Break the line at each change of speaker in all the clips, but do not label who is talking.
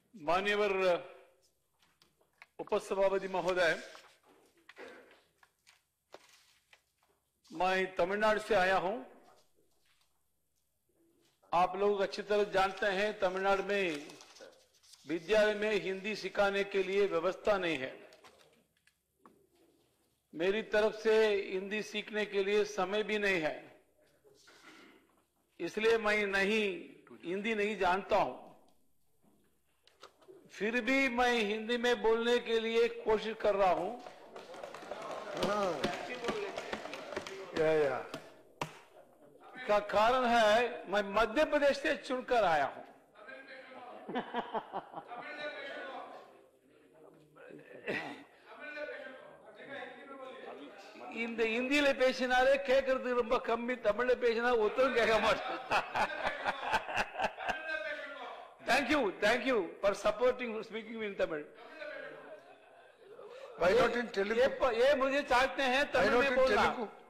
मान्यवर उपसभापति महोदय, मैं तमिलनाडु से आया हूं। आप लोग अच्छी तरह जानते हैं तमिलनाडु में विद्यालय में हिंदी सिखाने के लिए व्यवस्था नहीं है। मेरी तरफ से हिंदी सीखने के लिए समय भी नहीं है, इसलिए मैं हिंदी नहीं जानता हूं। फिर भी मैं हिंदी में बोलने के लिए कोशिश कर रहा हूं। का कारण है मैं मध्य प्रदेश से चुनकर आया हूं। இந்த ஹிந்தியில பேசினாலே கேட்கறது ரொம்ப கம்மி, தமிழ்ல பேசினா ஒருத்தரும் கேட்க மாட்டேன்। Thank you for supporting speaking in Tamil.
Why not in Telugu?
ये मुझे चाहते हैं तमिल में बोलना।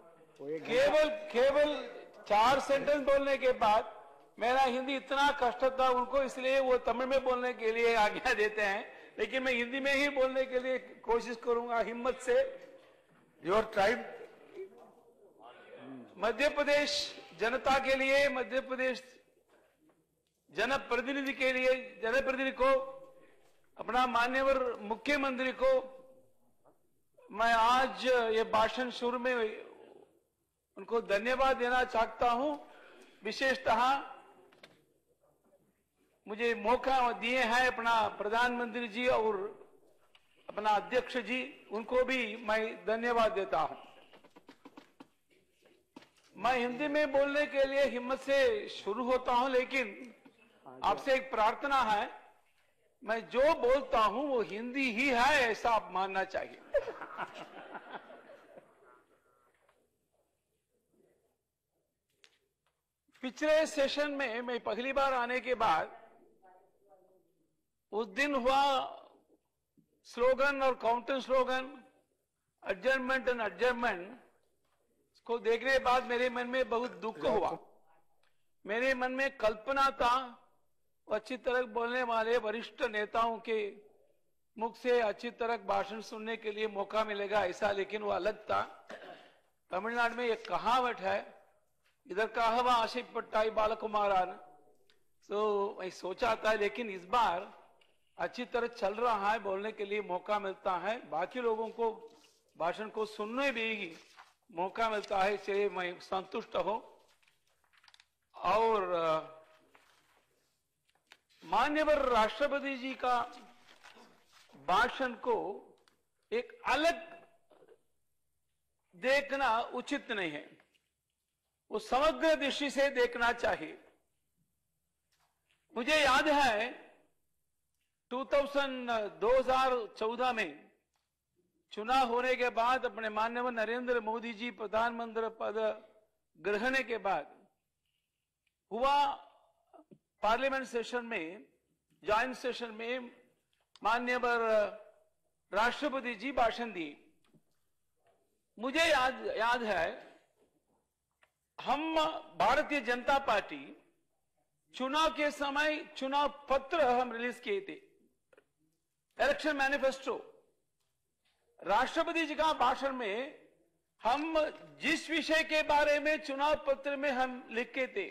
केवल 4 सेंटेंस बोलने के बाद मेरा हिंदी इतना कष्ट था उनको, इसलिए वो तमिल में बोलने के लिए आज्ञा देते हैं, लेकिन मैं हिंदी में ही बोलने के लिए कोशिश करूंगा हिम्मत से।
Your tribe?
मध्य प्रदेश जनता के लिए, मध्य प्रदेश जनप्रतिनिधि के लिए, जनप्रतिनिधि को, अपना माननीय मुख्यमंत्री को मैं आज ये भाषण शुरू में उनको धन्यवाद देना चाहता हूं। विशेषतः मुझे मौका दिए हैं अपना प्रधानमंत्री जी और अपना अध्यक्ष जी, उनको भी मैं धन्यवाद देता हूं। मैं हिंदी में बोलने के लिए हिम्मत से शुरू होता हूं, लेकिन आपसे एक प्रार्थना है, मैं जो बोलता हूं वो हिंदी ही है ऐसा आप मानना चाहिए। पिछले सेशन में मैं पहली बार आने के बाद उस दिन हुआ स्लोगन और counter slogan adjournment and adjournment को देखने के बाद मेरे मन में बहुत दुख हुआ। मेरे मन में कल्पना था अच्छी तरह बोलने वाले वरिष्ठ नेताओं के मुख से अच्छी तरह भाषण सुनने के लिए मौका मिलेगा ऐसा, लेकिन वो अलग था। तमिलनाडु में एक कहावत है, इधर कहवा आशिपट्टाई बालकुमारान। तो मैं सोचा था, लेकिन इस बार अच्छी तरह चल रहा है, बोलने के लिए मौका मिलता है, बाकी लोगों को भाषण को सुनने भी मौका मिलता है, इसलिए मैं संतुष्ट हूं। और माननीय राष्ट्रपति जी का भाषण को एक अलग देखना उचित नहीं है, वो समग्र दृष्टि से देखना चाहिए। मुझे याद है 2014 में चुनाव होने के बाद अपने माननीय नरेंद्र मोदी जी प्रधानमंत्री पद ग्रहण के बाद हुआ पार्लियामेंट सेशन में, जॉइंट सेशन में माननीय राष्ट्रपति जी भाषण दिए। मुझे याद है हम भारतीय जनता पार्टी चुनाव के समय चुनाव पत्र हम रिलीज किए थे, इलेक्शन मैनिफेस्टो। राष्ट्रपति जी का भाषण में हम जिस विषय के बारे में चुनाव पत्र में हम लिखे थे,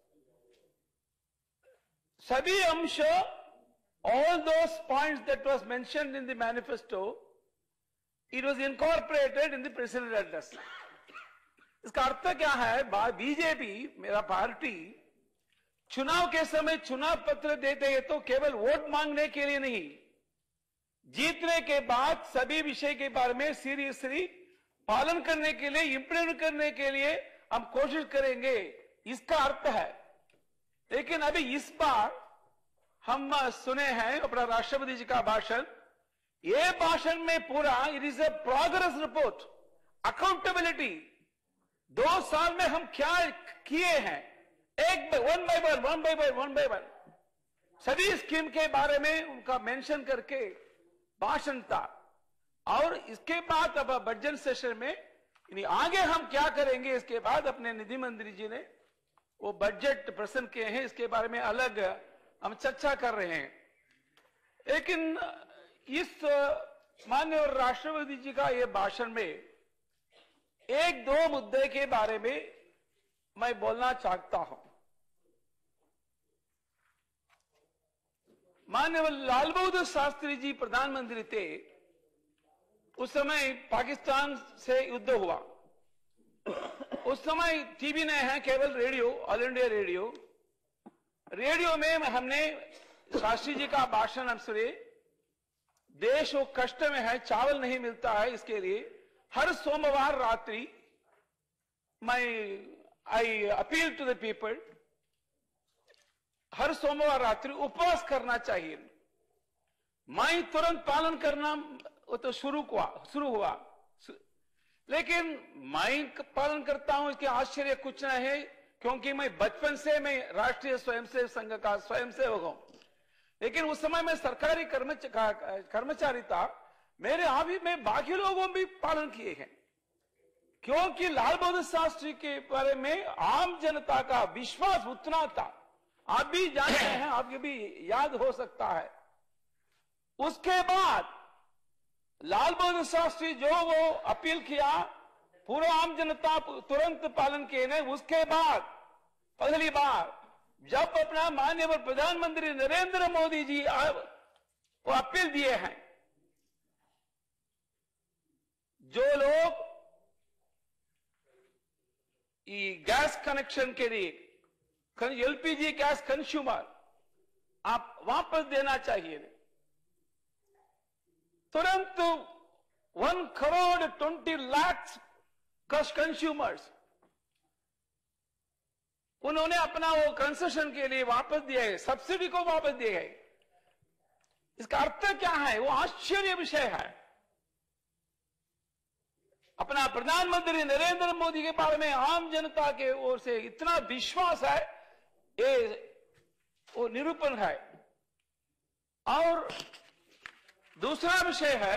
सभी अंश, all those points that was mentioned in the manifesto, it was incorporated in the presidential address. इसका अर्थ क्या है? बीजेपी, मेरा पार्टी, चुनाव के समय चुनाव पत्र देते हैं तो केवल वोट मांगने के लिए नहीं, जीतने के बाद सभी विषय के बारे में सीरियसली पालन करने के लिए, इंप्लीमेंट करने के लिए हम कोशिश करेंगे, इसका अर्थ है। लेकिन अभी इस बार हम सुने हैं अपना राष्ट्रपति जी का भाषण। ये भाषण में पूरा it is a progress report, accountability, 2 साल में हम क्या किए हैं, वन बाय वन सभी स्कीम के बारे में उनका मेंशन करके भाषण था। और इसके बाद अब बजट सेशन में आगे हम क्या करेंगे, इसके बाद अपने निधि मंत्री जी ने वो बजट प्रसन्न किए हैं, इसके बारे में अलग हम चर्चा कर रहे हैं। लेकिन इस माननीय राष्ट्रपति जी का ये भाषण में एक दो मुद्दे के बारे में मैं बोलना चाहता हूं। माननीय लाल बहादुर शास्त्री जी प्रधानमंत्री थे, उस समय पाकिस्तान से युद्ध हुआ। उस समय टीवी नहीं है, केवल radio, all India radio. Radio में हमने शास्त्री जी का भाषण हम सुने। देश वो कष्ट में है, चावल नहीं मिलता है, इसके लिए हर सोमवार रात्रि I appeal to the people, हर सोमवार रात्रि उपवास करना चाहिए। मैं तुरंत पालन करना वो तो शुरू हुआ, लेकिन मैं पालन करता हूं, इसके आश्चर्य कुछ नहीं है, क्योंकि मैं बचपन से मैं राष्ट्रीय स्वयंसेवक संघ का स्वयंसेवक हूं। लेकिन उस समय मैं सरकारी कर्मचारी था। मेरे अभी में बाकी लोगों भी पालन किए हैं, क्योंकि लाल बहादुर शास्त्री के बारे में आम जनता का विश्वास उतना था। आप भी जानते हैं, आपके भी याद हो सकता है। उसके बाद लाल बहादुर शास्त्री जो वो अपील किया, पूरा आम जनता तुरंत पालन किए ने। उसके बाद पहली बार जब अपना माननीय प्रधानमंत्री नरेंद्र मोदी जी वो अपील दिए हैं, जो लोग गैस कनेक्शन के लिए एलपीजी गैस कंज्यूमर आप वापस देना चाहिए, तुरंत 1,20,00,000 कंज्यूमर्स उन्होंने अपना वो कंसेशन के लिए वापस दिया है, सब्सिडी को वापस दिया है। इसका अर्थ क्या है? वो आश्चर्य विषय है। अपना प्रधानमंत्री नरेंद्र मोदी के बारे में आम जनता के ओर से इतना विश्वास है, ये वो निरूपण है। और दूसरा विषय है,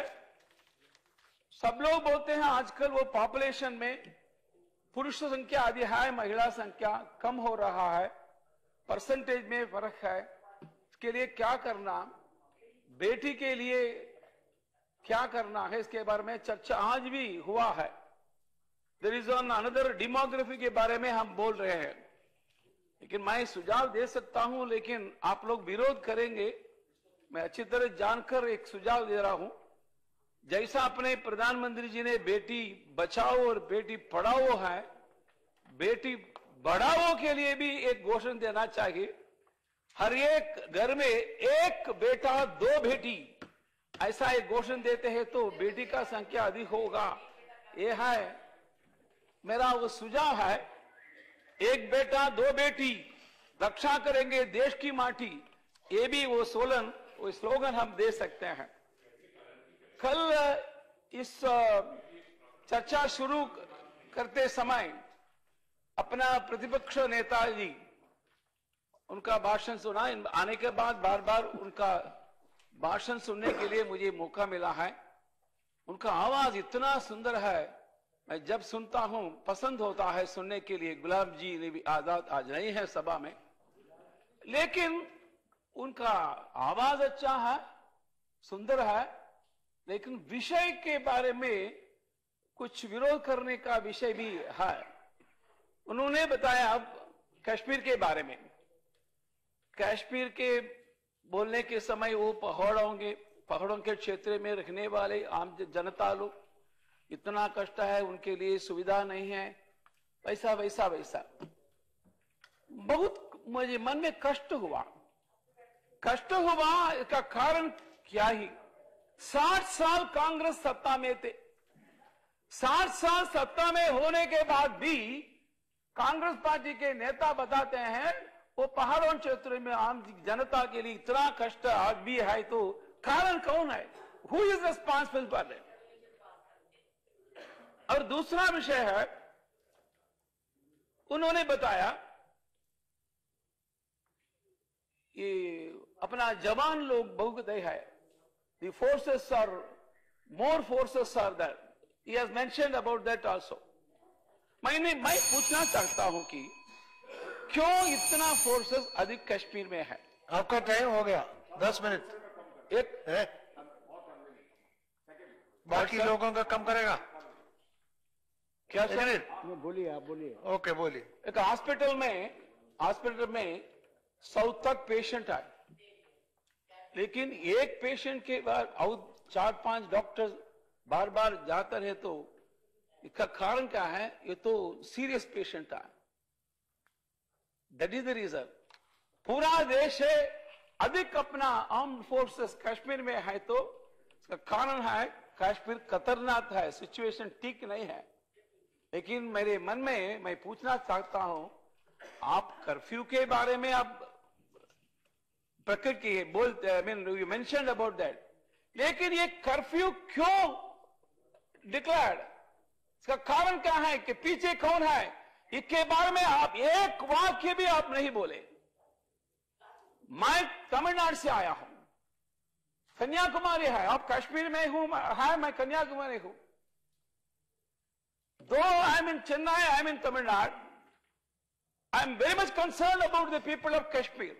सब लोग बोलते हैं आजकल वो पॉपुलेशन में पुरुष संख्या अधिक है, महिला संख्या कम हो रहा है, परसेंटेज में फर्क है। इसके लिए क्या करना, बेटी के लिए क्या करना है, इसके बारे में चर्चा आज भी हुआ है। There is on another demography के बारे में हम बोल रहे हैं, लेकिन मैं सुझाव दे सकता हूं, लेकिन आप लोग विरोध करेंगे। मैं अच्छी तरह जानकर एक सुझाव दे रहा हूं। जैसा अपने प्रधानमंत्री जी ने बेटी बचाओ और बेटी पढ़ाओ है, बेटी बढ़ाओ के लिए भी एक घोषणा देना चाहिए। हर एक घर में एक बेटा दो बेटी, ऐसा एक घोषणा देते हैं तो बेटी का संख्या अधिक होगा। ये है मेरा वो सुझाव है। एक बेटा दो बेटी, रक्षा करेंगे देश की माटी, ये भी वो स्लोगन हम दे सकते हैं। कल इस चर्चा शुरू करते समय अपना प्रतिपक्ष नेता जी उनका भाषण सुना। आने के बाद बार बार उनका भाषण सुनने के लिए मुझे मौका मिला है। उनका आवाज इतना सुंदर है, मैं जब सुनता हूं पसंद होता है सुनने के लिए। गुलाम जी ने भी आजाद आज नहीं है सभा में, लेकिन उनका आवाज अच्छा है, सुंदर है, लेकिन विषय के बारे में कुछ विरोध करने का विषय भी है। उन्होंने बताया अब कश्मीर के बारे में। कश्मीर के बोलने के समय वो पहाड़ों के क्षेत्र में रहने वाले आम जनता लोग, इतना कष्ट है, उनके लिए सुविधा नहीं है, वैसा वैसा वैसा। बहुत मुझे मन में कष्ट हुआ। इसका कारण क्या ही, 60 साल कांग्रेस सत्ता में थे। 60 साल सत्ता में होने के बाद भी कांग्रेस पार्टी के नेता बताते हैं वो पहाड़ों क्षेत्र में आम जनता के लिए इतना कष्ट आज भी है, तो कारण कौन है? Who is responsible for it? और दूसरा विषय है, उन्होंने बताया ये अपना जवान लोग बहुत है, the forces are more forces are there. He has mentioned about that also. मैं पूछना चाहता हूं कि क्यों इतना फोर्सेस अधिक कश्मीर में है?
आपका टाइम हो गया 10 मिनट।
एक
है? बाकी लोगों का कम करेगा?
क्या सर?
बोलिए, आप बोलिए।
ओके, बोलिए।
एक हॉस्पिटल में 100 तक पेशेंट आए, लेकिन एक पेशेंट के बाद और 4-5 डॉक्टर बार बार जाते रहे, तो इसका कारण क्या है? ये तो सीरियस पेशेंट आए। That is the reason. पूरा देश है अधिक अपना आर्म्ड फोर्सेस कश्मीर में है, तो इसका कारण है कश्मीर खतरनाक है, सिचुएशन ठीक नहीं है। लेकिन मेरे मन में मैं पूछना चाहता हूं, आप कर्फ्यू के बारे में आप प्रकट किए, बोलते, I mean you mentioned about that, लेकिन ये कर्फ्यू क्यों डिक्लेयर्ड? इसका कारण क्या है कि पीछे कौन है? इसके बारे में आप एक वाक्य भी आप नहीं बोले। मैं तमिलनाडु से आया हूं, कन्याकुमारी है, आप कश्मीर में हूं, है मैं कन्याकुमारी हूं। Though I am in Chennai, I am in Tamil Nadu, I am very much concerned about the people of Kashmir.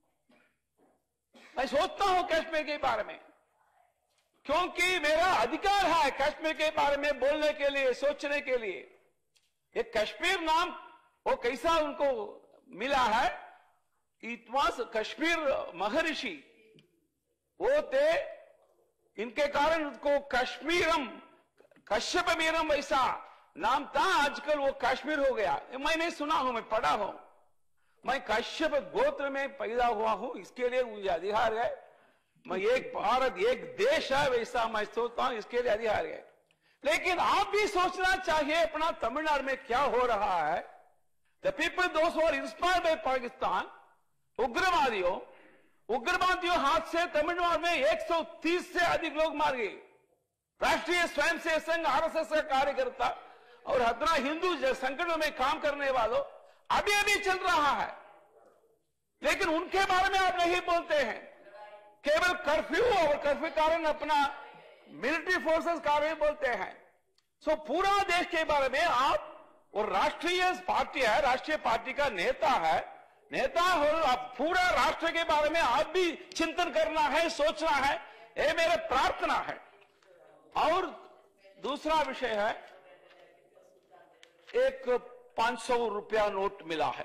मैं सोचता हूं कश्मीर के बारे में, क्योंकि मेरा अधिकार है कश्मीर के बारे में बोलने के लिए, सोचने के लिए। ये कश्मीर नाम वो कैसा उनको मिला है? इट वॉज कश्मीर महर्षि वो थे, इनके कारण उनको कश्मीरम, कश्यप मीरम वैसा नाम था। आजकल वो कश्मीर हो गया। मैं नहीं सुना हूं, मैं पढ़ा हूं। मैं कश्यप गोत्र में पैदा हुआ हूं, इसके लिए मुझे अधिकार है। मैं एक भारत एक देश है वैसा मैं सोचता हूं, इसके लिए अधिकार है। लेकिन आप भी सोचना चाहिए अपना तमिलनाडु में क्या हो रहा है। The people those who are inspired by Pakistan, उग्रवादियों हाथ से तमिलनाडु में 130 से अधिक लोग मार गए। राष्ट्रीय स्वयंसेवक संघ आरएसएस का कार्यकर्ता और हजारों हिंदू संगठनों में काम करने वालों अभी अभी चल रहा है, लेकिन उनके बारे में आप नहीं बोलते हैं। केवल कर्फ्यू और कर्फ्यू कारण अपना मिलिट्री फोर्सेस का बारे में बोलते हैं। सो पूरा देश के बारे में आप, और राष्ट्रीय पार्टी है, राष्ट्रीय पार्टी का नेता है, नेता और आप पूरा राष्ट्र के बारे में आप भी चिंतन करना है, सोचना है, ये मेरा प्रार्थना है। और दूसरा विषय है, एक 500 रुपया नोट मिला है,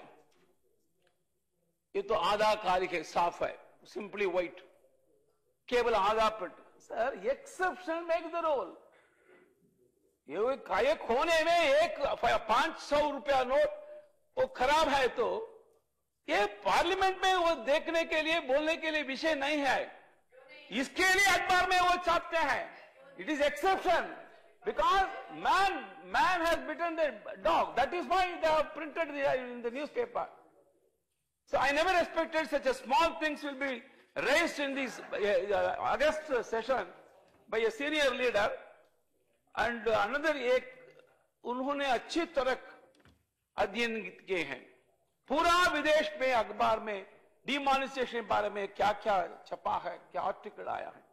ये तो आधा कालिक है, साफ है, सिंपली व्हाइट, केवल आधा print. Sir, exception make the rule. ये कायक होने में एक 500 रुपया नोट वो खराब है, तो ये पार्लियामेंट में वो देखने के लिए, बोलने के लिए विषय नहीं है। इसके लिए अखबार में वो छापते हैं। It is exception because man has bitten the dog. That is why they have printed in the newspaper. So I never expected such a small things will be raised in this August session by a senior leader. And another एक उन्होंने अच्छी तरह अध्ययन किए हैं। पूरा विदेश में अखबार में डिमॉनिटाइजेशन के बारे में क्या क्या छपा है, क्या आर्टिकल आया है।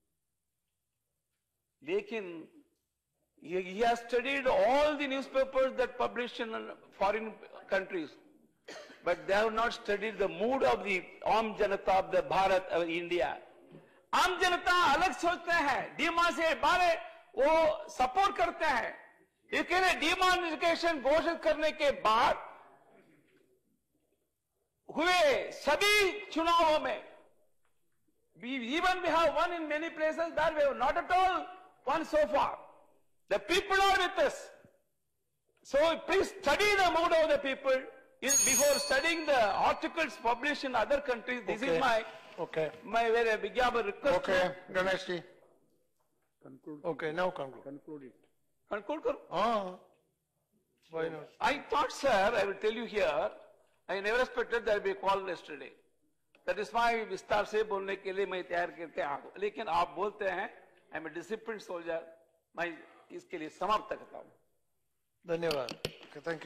लेकिन he has studied all the newspapers that publish in foreign countries, but they have not studied the mood of the आम जनता of the Bharat of India. आम जनता अलग सोचते हैं, डिमॉनिटाइजेशन बारे वो सपोर्ट करते हैं। इसके लिए डिमॉनिटाइजेशन घोषित करने के बाद हुए सभी चुनावों में, even we have won in many places, that we have not at all won so far. The people are with us. So please study the mood of the people before studying the articles published in other countries. This is my very big request.
Okay, Ganesh ji.
Conclude.
Okay, now conclude.
Conclude it.
Conclude karo.
Why not?
I thought, sir, I will tell you here, I never expected there will be a call yesterday. That is why विस्तार से बोलने के लिए मैं तैयार करके आ गया। लेकिन आप बोलते हैं, I am a disciplined soldier, मैं इसके लिए समाप्त करता हूं।
धन्यवाद। Okay, thank you.